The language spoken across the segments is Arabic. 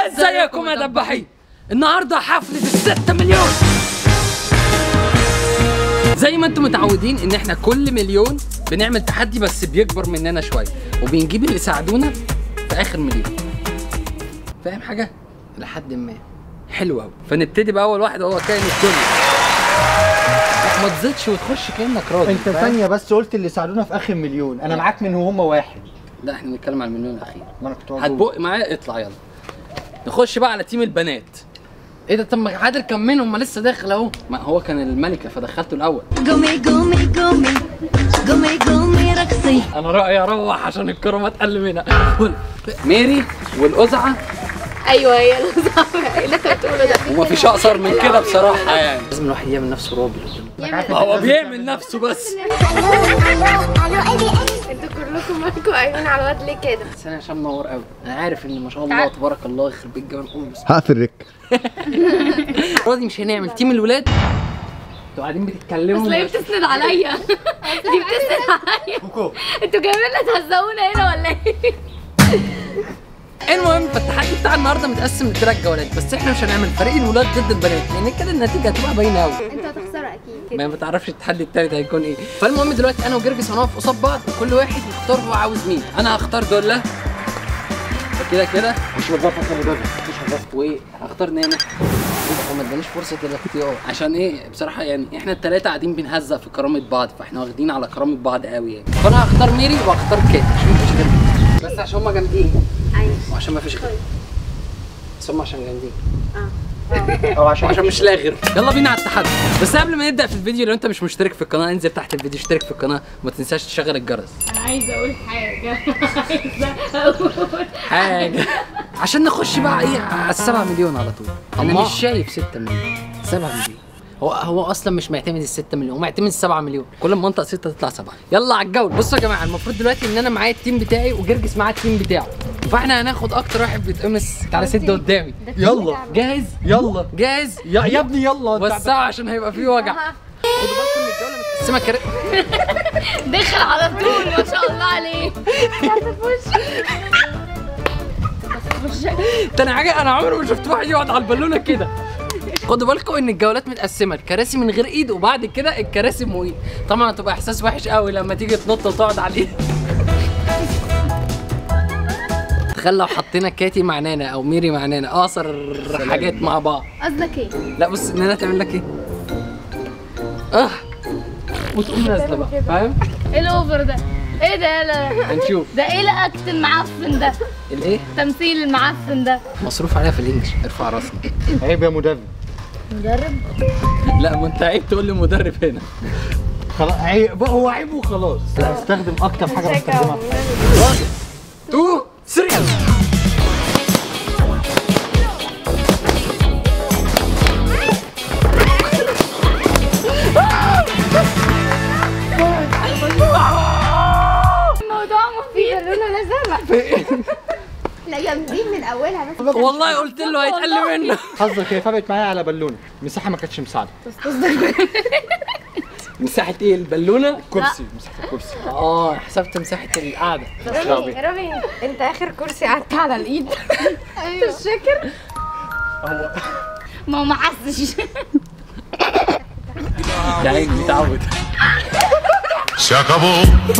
ازيكم يا دباحين؟ النهارده حفلة ال6 مليون. زي ما انتم متعودين ان احنا كل مليون بنعمل تحدي بس بيكبر مننا شوية وبنجيب اللي يساعدونا في اخر مليون. فاهم حاجة؟ لحد ما حلو قوي. فنبتدي باول واحد وهو كائن الكل. ما تزيدش وتخش كانك راضي. انت ثانية بس قلت اللي ساعدونا في اخر مليون، انا معاك من وهم واحد. لا احنا بنتكلم على المليون الاخير. ما انا كنت هتبق معايا اطلع يلا. نخش بقى على تيم البنات. ايه ده؟ طب ما عادل كان منهم، ما لسه داخل اهو. ما هو كان الملكه فدخلته الاول. قومي قومي قومي قومي قومي رقصي. انا رايي اروح عشان الكره ما تقل منها. ميري والقزعه. ايوه هي القزعه اللي انت بتقوله ده. ومفيش اقصر من كده بصراجه يعني. لازم الواحد يعمل نفسه راجل. هو بيعمل نفسه بس. انتوا كلكم مالكم قايمين على الواد ليه كده؟ بس انا عشان منور قوي. انا عارف ان ما شاء الله تبارك الله يخرب بيت جمال امي. بس هقفل رك. راضي مش هنعمل تيم الولاد. انتوا قاعدين بتتكلموا. اصل هي بتسند عليا. دي بتسند عليا. انتوا جايبين لنا تهزقونا هنا ولا ايه؟ المهم فالتحدي بتاع النهارده متقسم ل3 جولات، بس احنا مش هنعمل فريق الولاد ضد البنات لان كده النتيجه هتبقى باينه قوي. انتوا هتخسروا اكيد. ما تعرفش التحدي التالت هيكون ايه. فالمهم دلوقتي انا وجرجس هنقف قصاد بعض وكل واحد يختار هو عاوز مين. انا هختار دولا كده كده. مش نظافة خلي بالك، مش نظافة. وهختار نانا. هو ما ادانيش فرصه الاختيار عشان ايه بصراحه يعني احنا الثلاثه قاعدين بنهزق في كرامه بعض، فاحنا واخدين على كرامه بعض قوي يعني. فانا هختار ميري وهختار كات عشان مفيش غيرهم، بس عشان هما جامدين. ايوه وعشان مفيش غيرهم. بس هما عشان جامدين. او عشان مش لاقي غيرهم. يلا بينا على التحدي. بس قبل ما نبدا في الفيديو، لو انت مش مشترك في القناه انزل تحت الفيديو اشترك في القناه وما تنساش تشغل الجرس. انا عايزه اقول حاجه. عشان نخش بقى ايه على ال7 مليون على طول. انا مش شايف 6 مليون، 7 مليون. هو اصلا مش معتمد ال6 مليون، هو معتمد ال7 مليون. كل ما انطق 6 تطلع 7. يلا على الجوله. بصوا يا جماعه، المفروض دلوقتي ان انا معايا التيم بتاعي وجرجس معاه التيم بتاعه، فاحنا هناخد اكتر واحد بيتقمص. تعالى سد قدامي. يلا جاهز؟ يلا جاهز؟ يا ابني يلا. وسعوا عشان هيبقى فيه وجع. خدوا بالكم ان الجوله متقسمه دخل على طول ما شاء الله عليه. تاني حاجه انا عمري ما شفت واحد يقعد على البالونه كده. خدوا بالكم ان الجولات متقسمه، الكراسي من غير ايد وبعد كده الكراسي ام ايد. طبعا هتبقى احساس وحش قوي لما تيجي تنط وتقعد على الايد. تخيل لو حطينا كاتي مع نانا او ميري مع نانا، اقصر حاجات مع بعض. قصدك ايه؟ لا بص نانا تعمل لك ايه؟ وتقوم نازله بقى، فاهم؟ ايه الاوفر ده؟ ايه ده؟ لا هنشوف. ده ايه الاكت المعفن ده؟ الايه؟ التمثيل المعفن ده. مصروف عليها في الانجليش. ارفع راسنا. عيب يا مدرب. مدرب؟ لا ما انت عيب تقول لي مدرب هنا. خلاص عيب، هو عيب وخلاص. لا استخدم اكتر حاجة بستخدمها. 1 2 3. الموضوع مفيد. بالونه لازمه. لا جامدين من اولها بس. والله قلت له هيتقل منه. حظك هي فرقت معايا على بالونة، المساحة ما كانتش مساعدة. مساحة ايه البالونة؟ كرسي، مساحة الكرسي. حسبت مساحة القعدة. رامي انت اخر كرسي قعدت على الايد. ايوه انت مش فاكر؟ ما هو ما حسش. يا عيني متعود. شاكابو.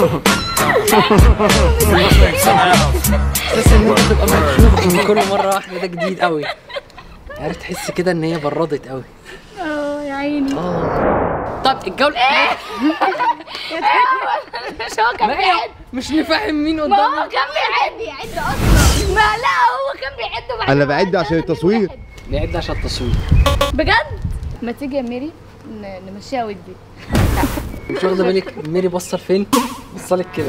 احساس ان انت تبقى مكشوف من كل مرة واحدة ده جديد قوي. عارف تحس كده ان هي بردت قوي. يا عيني. طب الجولة ايه؟ مش هو كان بيعد. مش نفهم مين ما قدامنا. هو كان بيعد اصلا. ما لا هو كان بيعد وبعدين انا بعد عشان التصوير. بيعد عشان التصوير. بجد؟ ما تيجي يا ميري نمشيها ودي. مش واخدة بالك ميري بصل فين؟ بصلك كده.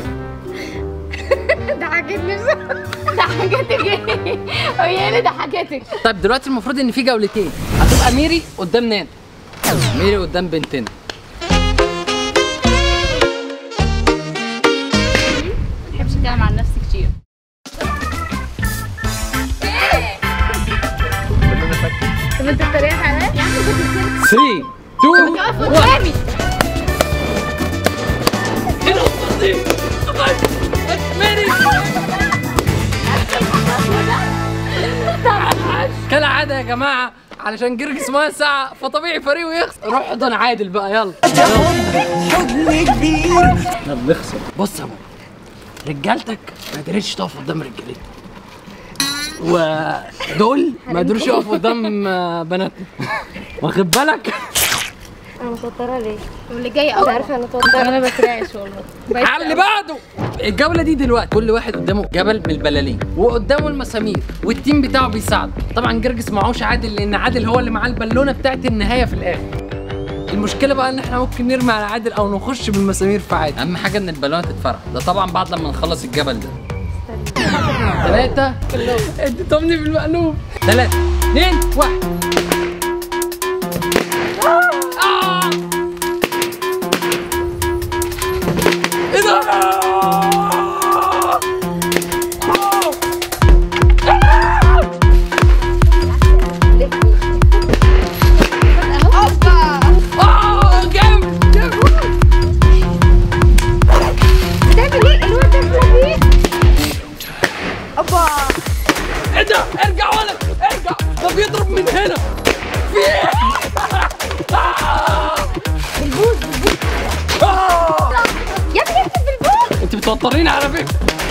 ضحكتني. ضحكتك ايه؟ هي اللي ضحكتك. طيب دلوقتي المفروض ان في جولتين، هتبقى ميري قدام نانا، ميري قدام بنتنا. ما بحبش اتكلم عن نفسي كتير. طب انت اتريقت عليا؟ يا عم كنت 3 2 1. ايه القصة دي؟ ميري كالعاده يا جماعه علشان جرجس ميه ساعه فطبيعي فريقه يخسر. روح احضن عادل بقى يلا. حضن كبير. احنا بنخسر. بص يا ابو رجالتك ما قدرتش تقف قدام رجالتك، ودول ما قدروش يقفوا قدام بناتنا. واخد بالك؟ انا متوتره ليه؟ واللي جاي مش عارفه انا متوتره. انا بترعش والله. على اللي بعده. الجوله دي دلوقتي كل واحد قدامه جبل من البلالين وقدامه المسامير والتيم بتاعه بيساعده. طبعا جرجس معهوش عادل لان عادل هو اللي معاه البالونه بتاعت النهايه في الاخر. المشكله بقى ان احنا ممكن نرمي على عادل او نخش بالمسامير في عادل. اهم حاجه ان البالونه تتفرع، ده طبعا بعد لما نخلص الجبل ده. 3 انت طمني بالمقلوب. 3 2 1. ايه ده؟ جامد جامد. بتعمل ايه؟ الواد ده بيعمل ايه؟ اوبا ايه ده؟ ارجع ولد ارجع، ده بيضرب من هنا. في ايه؟ بالبوز يا ابني انت بالبوز. انت بتوتريني على فكره.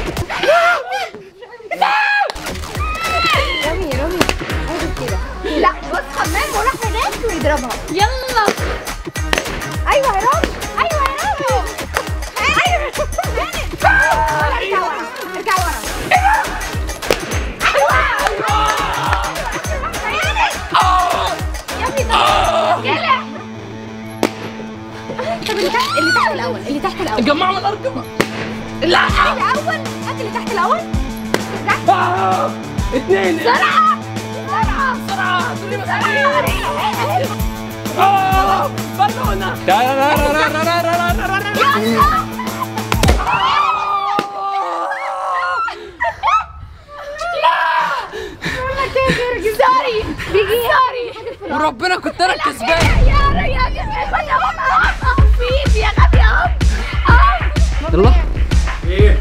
رامي عادل كده. لا بص حمام وراح هناك ويضربها. يلا ايوه يا رامي ايوه يا رامي ايوه. ارجع ورا ارجع ورا. يا ابني طب اللي تحت الاول جمعوا من الارقام. لا الاول هات اللي تحت الاول. 2 بسرعه بسرعه تقولي بالونه. سوري بيجي وربنا كنت انا كسبان. يا غبي اهو في ايدي يا غبي اهو. يلا ايه؟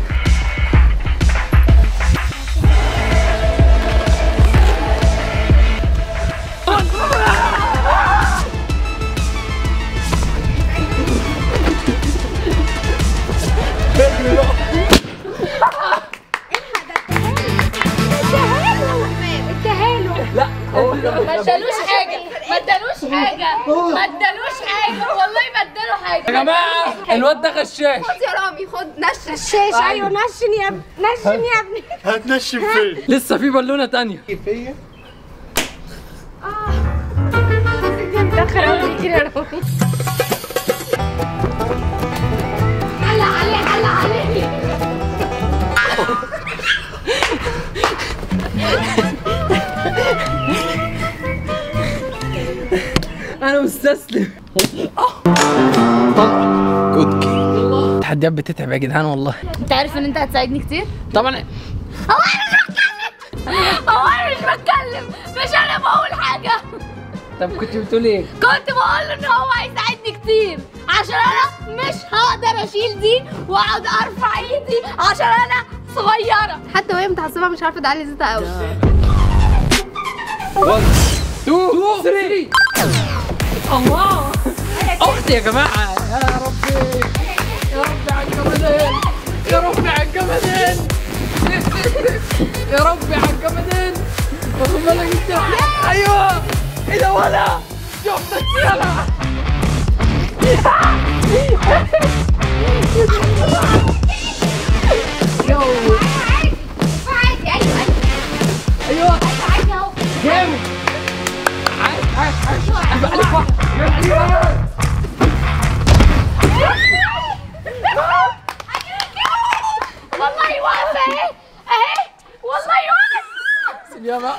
لا هو ما ادالوش حاجه ما ادالوش حاجه ما ادالوش حاجه والله ما اداله حاجه. يا جماعه الواد ده غشاش. خد يا رامي خد نشن الشاشه. ايوه نشن يا ابني نشن يا ابني. هتنشم فين؟ لسه في بالونه تانية. فيا؟ متاخر قوي كده يا رامي. علق عليكي. انا مستسلم. جود جيم. التحديات بتتعب يا جدعان والله. انت عارف ان انت هتساعدني كتير؟ طبعا هو انا مش بتكلم مش انا بقول حاجه. طب كنت بتقول ايه؟ كنت بقول له ان هو هيساعدني كتير عشان انا مش هقدر اشيل دي واقعد ارفع ايدي عشان انا صغيره. حتى وهي متعصبه مش عارفه تعلي زيتها قوي. 1 2 3. الله اختي يا جماعه. يا ربي يا ربي على الجمدان يا ربي على الجمدان يا ربي على الجمدان. واخد بالك انت؟ ايوه ايه ده ولا شفتك يلا. ايوه جامد. عايش يبقى عليك واحد يبقى عليك واحد. والله واقفه اهي والله واقفه. سيب يا بقى.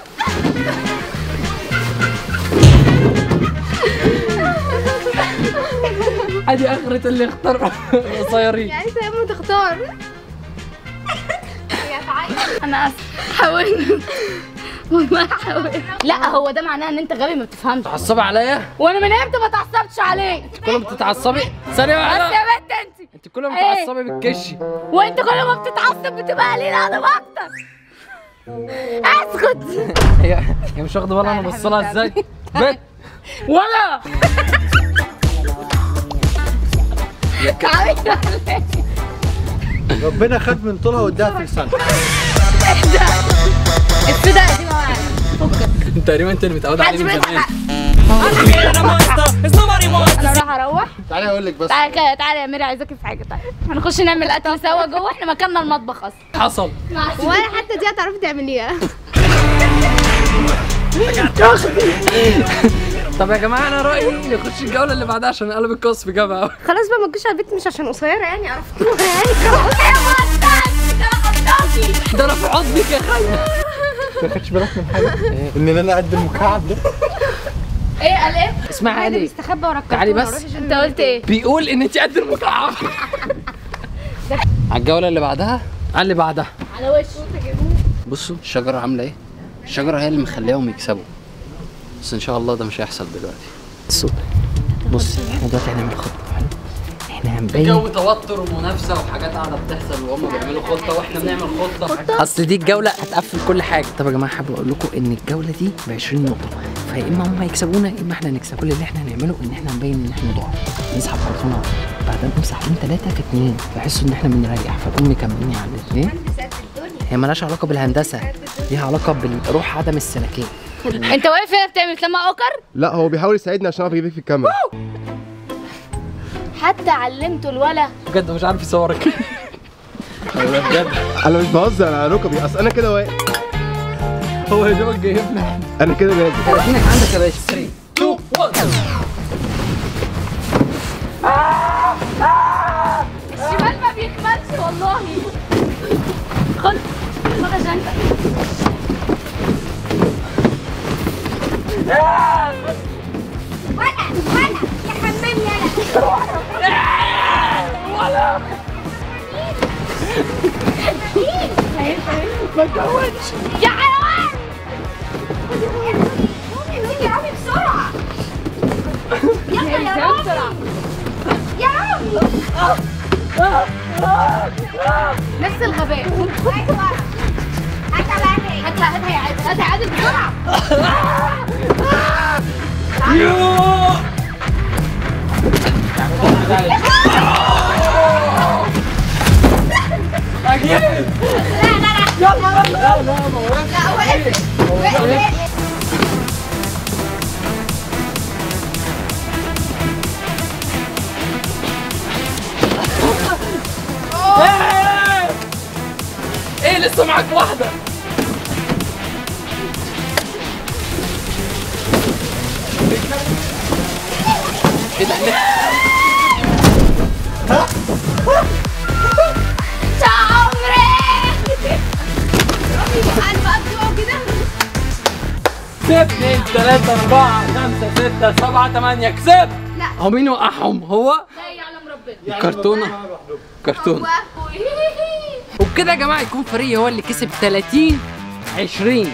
ادي اخرة اللي اختار قصيرين. يعني انت يا اما تختار. انا اسف حاولنا والله حاولنا. لا هو ده معناه ان انت غبي ما بتفهمش. تعصبي عليا؟ وانا من امتى ما اتعصبتش عليك؟ كل ما بتتعصبي ثانية بس واحدة. يا بنت انت كل ما بتتعصبي بتكشي. وانت كل ما بتتعصب بتبقى قليل ادب اكتر. اسكت. هي مش واخده بالها انا بصلها ازاي؟ بت ولا ربنا خد من طولها واداها في لسانها. الفدا دي معاك. تقريبا انت اللي متعود عليه من زمان. انا راح اروح. تعالي اقول لك بس. تعالى تعالى يا ميري عايزاكي في حاجه. طيب هنخش نعمل اكل سوا جوه، احنا مكاننا المطبخ اصلا. حصل. ولا حتى دي هتعرفي تعمليها. طب يا جماعه انا رايي نخش الجوله اللي بعدها عشان قلب القصف جابها قوي. خلاص بقى ما تجيش على البيت، مش عشان قصيره يعني عرفتوها يعني خلاص. ده انا في حضنك يا خالد. ما خدتش بالك من حاجه؟ ان انا قد المكعب ده. ايه قال ايه؟ اسمعي عادي علي بيستخبى ورا الكرتون. تعالي بس. انت قلت ايه؟ بيقول ان انت قد المكعب. على الجوله اللي بعدها، على اللي بعدها. على وشه. بصوا الشجره عامله ايه؟ الشجره هي اللي مخليهم يكسبوا. بس ان شاء الله ده مش هيحصل دلوقتي. بص احنا دلوقتي هنعمل خطه. احنا هنبين جو توتر ومنافسه وحاجات قاعده بتحصل وهم بيعملوا خطه واحنا بنعمل خطه. اصل دي الجوله هتقفل كل حاجه. طب يا جماعه حابب اقول لكم ان الجوله دي ب 20 نقطه، فيا اما هم هيكسبونا يا اما احنا هنكسب. كل اللي احنا هنعمله ان احنا نبين ان احنا ضعف، نسحب خرطومه بعدين نمسح من 3 في 2 فيحسوا ان احنا بنريح فنقوم مكملين على ايه؟ هي مالهاش علاقه بالهندسه، ليها علاقه بالروح عدم السلكيه. انت واقف هنا بتعمل كلام عكر؟ لا هو بيحاول يساعدني عشان اعرف اجيبك في الكاميرا. حتى علمته الولا. بجد مش عارف يصورك. بجد انا مش بهزر، انا ركبي اصل انا كده واقف. هو يا دوبك جايبنا. انا كده نازل. ادينك عندك يا باشا. 3 2 1. الشمال ما بيكملش والله. خد خد عشان ولا يا حمام يلا. ما تجودش يا حيوان. يا رامي بسرعه. يلا يا رامي. يا رامي. نفس الغباء. ايوه. هاتها يا عادل، هاتها يا عادل بسرعه. ايه لسه معاك واحده. ايه ده؟ يا عمري. كسبت 2 3 4 5 6 7 8 كسبت. هو مين وقعهم؟ هو لا يعلم ربنا. كرتونه. كرتونه. وبكده يا جماعه يكون فريق هو اللي كسب 30 20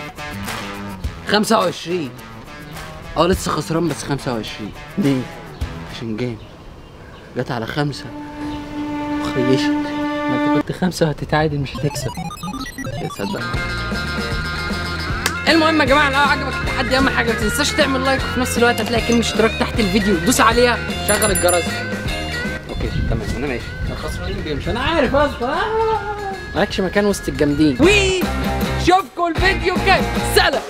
25. لسه خسران بس 25. ليه؟ عشان جيم جت على 5 وخيشت. ما انت كنت 5 وهتتعادل مش هتكسب. تصدق. المهم يا جماعه لو عجبك التحدي اهم حاجه ما تنساش تعمل لايك وفي نفس الوقت هتلاقي كلمه اشتراك تحت الفيديو دوس عليها شغل الجرس. اوكي تمام انا ماشي. الخسرانين بيمشي انا عارف اصلا. مالكش مكان وسط الجامدين. وي شوفكم الفيديو الجاي. سلام.